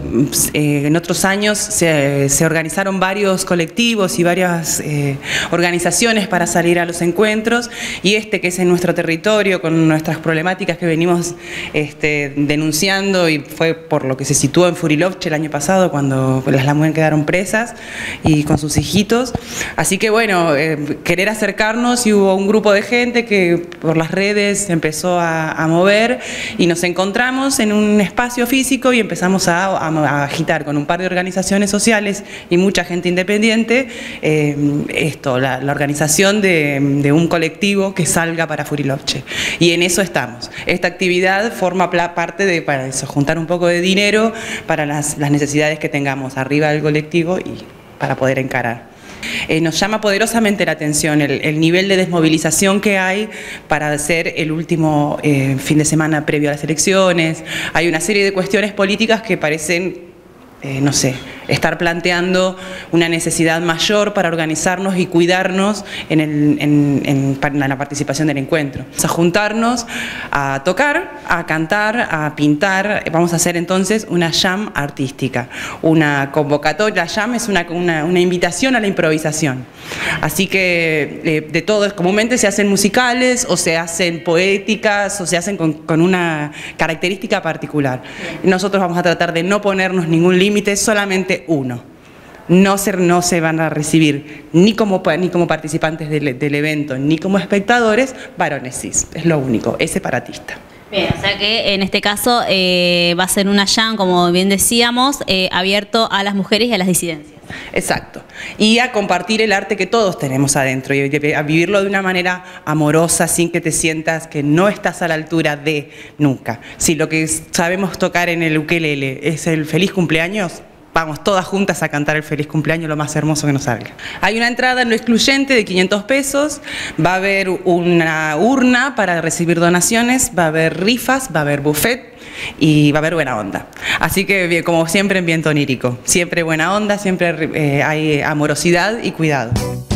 en otros años se organizaron varios colectivos y varias organizaciones para salir a los encuentros, y que es en nuestro territorio, con nuestras problemáticas que venimos denunciando, y fue por lo que se situó en Furilovche el año pasado, cuando las mujeres quedaron presas y con sus hijitos. Así que bueno, querer acercarnos, y hubo un grupo de gente que por las redes se empezó a mover, y nos encontramos en un espacio físico y empezamos a agitar con un par de organizaciones sociales y mucha gente independiente la organización de un colectivo que salga para Furilovche, y en eso estamos. Esta actividad forma parte de, para eso, juntar un poco de dinero para las necesidades que tengamos arriba del colectivo y para poder encarar. Nos llama poderosamente la atención el nivel de desmovilización que hay para hacer el último fin de semana previo a las elecciones. Hay una serie de cuestiones políticas que parecen, no sé, estar planteando una necesidad mayor para organizarnos y cuidarnos en la participación del encuentro. Vamos a juntarnos a tocar, a cantar, a pintar. Vamos a hacer entonces una jam artística, una convocatoria. La jam es una invitación a la improvisación. Así que de todo, comúnmente se hacen musicales, o se hacen poéticas, o se hacen con una característica particular. Nosotros vamos a tratar de no ponernos ningún límite, solamente uno. No se van a recibir ni como participantes del evento, ni como espectadores, varones cis. Es lo único, es separatista. Bien, o sea que en este caso va a ser una jam, como bien decíamos, abierto a las mujeres y a las disidencias. Exacto. Y a compartir el arte que todos tenemos adentro, y a vivirlo de una manera amorosa, sin que te sientas que no estás a la altura de nunca. Si lo que sabemos tocar en el ukelele es el feliz cumpleaños, vamos todas juntas a cantar el feliz cumpleaños, lo más hermoso que nos salga. Hay una entrada no excluyente de 500 pesos, va a haber una urna para recibir donaciones, va a haber rifas, va a haber buffet y va a haber buena onda. Así que, como siempre, en Viento Onírico, siempre buena onda, siempre hay amorosidad y cuidado.